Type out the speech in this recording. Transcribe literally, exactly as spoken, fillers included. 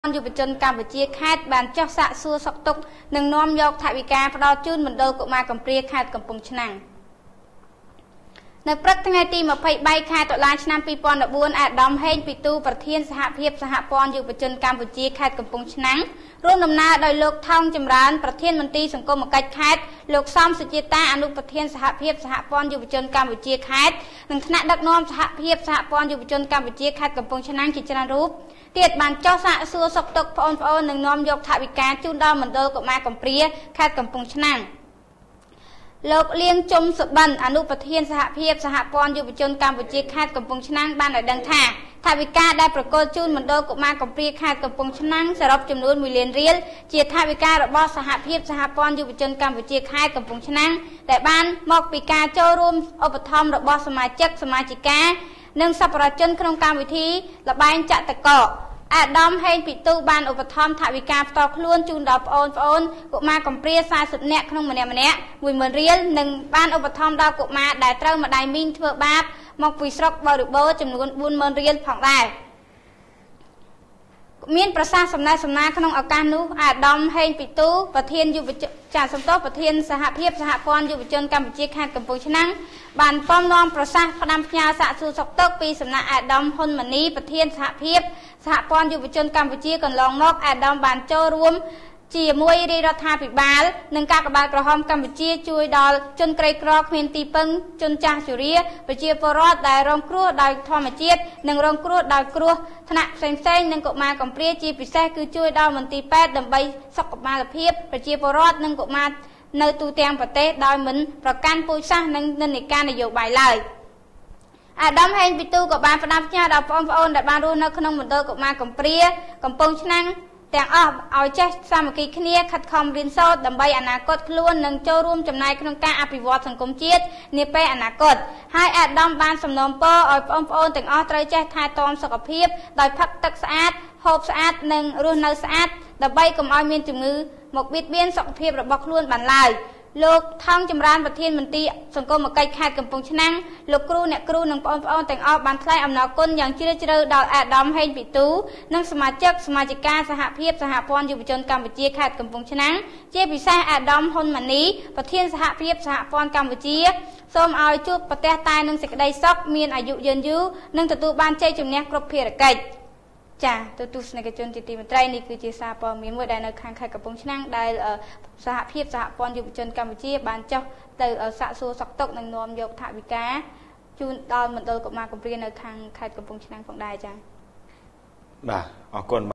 យុវជនកម្ពុជាខេត្តបានចុះសាកសួរសុខទុក្ខនិងនាំយកថវិកាផ្ដល់ជូនមណ្ឌលកុមារកំព្រាខេត្តកំពង់ឆ្នាំងនៅព្រឹកថ្ងៃទីម្ភៃបីខែតុលាឆ្នាំពីរពាន់ដប់បួនអាដាមហេងពីទូប្រធានសហភាពសហព័ន្ធយុវជនកម្ពុជាខេត្តកំពង់ឆ្នាំងរួមដំណើរដោយលោកថោងចម្រើនប្រធានមន្ត្រីសង្គមកិច្ចខេត្តលោកសំសុជាតាអនុប្រធានសហភាពសហព័ន្ធយុវជនកម្ពុជាខេត្តនិងថ្នាក់ដឹកនាំសហភាពសហព័ន្ធយុវជនកម្ពុជាខេត្តកំពង់ឆ្នាំងជាច្រើនរូបទៀតបានចុះសាកសួរសុខទុក្ខបងប្អូននិងនាំយកថវិកាជូនដល់មណ្ឌលកុមារកំព្រាខេត្តកំពង់ឆ្នាំងលោកលៀងជុំសុបិនអនុប្រធានសហភាពសហព័ន្ធយុវជនកម្ពុជាខេត្តកំពង់ឆ្នាំងបានឲ្យដឹងថាថវិកាដែលប្រកល់ជូនមណ្ឌលកុមារកំព្រាខេត្តកំពង់ឆ្នាំងសរុបចំនួនមួយលានរៀលជាថវិការបស់សហភាពសហព័ន្ធយុវជនកម្ពុជាខេត្តកំពង់ឆ្នាំងដែលបានមកពីការចូលរួមឧបត្ថម្ភរបស់សមាជិកសមាជិកានិងសប្បុរសជនក្នុងកម្មវិធីល្បែងចតកោអាដាមហេងពីទូបានឧបត្ថម្ភថវិកាផ្ទាល់ខ្លួនជូនដល់ប្អូនប្អូនកុមារកំព្រាសែសិបនាក់ក្នុងម្នាក់ម្នាក់មួយម៉ឺនរៀលនិងបានឧបត្ថម្ភដល់កុមារដែលត្រូវម្ដាយមីងធ្វើបាបមកពីស្រុកបរិបូរចំនួនបួនម៉ឺនរៀលផងដែរមានប្រសាសន៍សំណេះសំណាលក្នុងឱកាសនោះអាដាមហេងពីទូប្រធានយុវជនចាសំទោសប្រធានសហភាពសហព័ន្ធយុវជនកម្ពុជាខេត្តកំពង់ឆ្នាំងបានពំនាំប្រសាសន៍ផ្ដាំផ្ញើសាកសួរសុខទុក្ខពីសំណាក់អាដាមហ៊ុនម៉ាណីប្រធានសហភាពសហព័ន្ធយុវជនកម្ពុជាកន្លងមកអាដាមបានចូលរួមជាមួយរាជរដ្ឋាភិបាលនិងកាកបាទក្រហមកម្ពុជាជួយដល់ជនក្រីក្រគ្មានទីពឹងជនចាស់ជរាប្រជាពលរដ្ឋដែលរងគ្រោះដោយធម្មជាតិនិងរងគ្រោះដោយគ្រោះថ្នាក់ផ្សេងៗនិងកុមារកំព្រាជាពិសេសគឺជួយដល់មន្ទីរពេទ្យដើម្បីសុខភាពប្រជាពលរដ្ឋនិងកុមារនៅទូទាំងប្រទេសដោយមិនប្រកាន់ពូជសាសន៍និងនិន្នាការនយោបាយឡើយអាដាមហេងពីទូក៏បានផ្ដាំផ្ញើដល់បងប្អូនដែលបានរស់នៅក្នុងមណ្ឌលកុមារកំព្រាកំពង់ឆ្នាំងទាំងអស់ឲ្យចេះសាមគ្គីគ្នាខិតខំរៀនសូត្រដើម្បីអនាគតខ្លួននិងចូលរួមចំណែកក្នុងការអភិវឌ្ឍសង្គមជាតិនាពេលអនាគតហើយអាដាមបានសំណូមពរឲ្យបងប្អូនទាំងអស់ត្រូវចេះថែទាំសុខភាពដោយផឹកទឹកស្អាតហូបស្អាតនិងរស់នៅស្អាតដើម្បីកុំឲ្យមានជំងឺមកបៀតបៀនសុខភាពរបស់ខ្លួនបានឡើយលោកថោងចម្រើនប្រធានមន្ត្រីសង្គមកិច្ចខេត្តកំពង់ឆ្នាំងលោកគ្រូអ្នកគ្រូនិងបងប្អូនទាំងអស់បានថ្លែងអំណរគុណយ៉ាងជ្រាលជ្រៅដល់អាដាមហេងពីទូនិងសមាជិកសមាជិកាសហភាពសហព័ន្ធយុវជនកម្ពុជាខេត្តកំពង់ឆ្នាំងជាពិសេសអាដាមហ៊ុនម៉ាណីប្រធានសហភាពសហព័ន្ធកម្ពុជាសូមឲ្យជួបប្រទះតែនឹងសេចក្តីសុខមានអាយុយឺនយូរនិងទទួលបានជ័យជំនះគ្រប់ភារកិច្ចចាទូទស្សនិកជនជាទីមេត្រីនេះគឺជាសារព័ត៌មានមួយដែលនៅខាងខេត្តកំពង់ឆ្នាំងដែលសហភាពសហព័ន្ធយុវជនកម្ពុជាបានចុះទៅសាកសួរសុខទុក្ខនិងនាំយកថវិកាជូនដល់មណ្ឌលកុមារកំព្រានៅខាងខេត្តកំពង់ឆ្នាំងផងដែរចាបាទអរគុណ